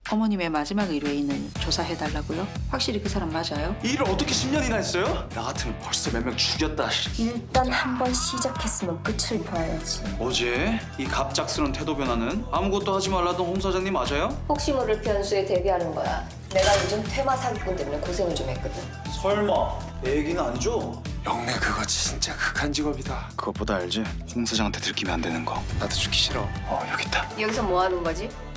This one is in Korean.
어머님의 마지막 의뢰인을 조사해달라고요? 확실히 그 사람 맞아요? 이 일을 어떻게 10년이나 했어요? 나 같으면 벌써 몇 명 죽였다. 일단 한 번 시작했으면 끝을 봐야지. 뭐지? 이 갑작스런 태도 변화는? 아무것도 하지 말라던 홍 사장님 맞아요? 혹시 모를 변수에 대비하는 거야. 내가 요즘 퇴마 사기꾼 때문에 고생을 좀 했거든. 설마 내 얘기는 아니죠? 영래 그거 진짜 극한 직업이다. 그것보다 알지? 홍 사장한테 들키면 안 되는 거. 나도 죽기 싫어. 여기 있다. 여기서 뭐 하는 거지?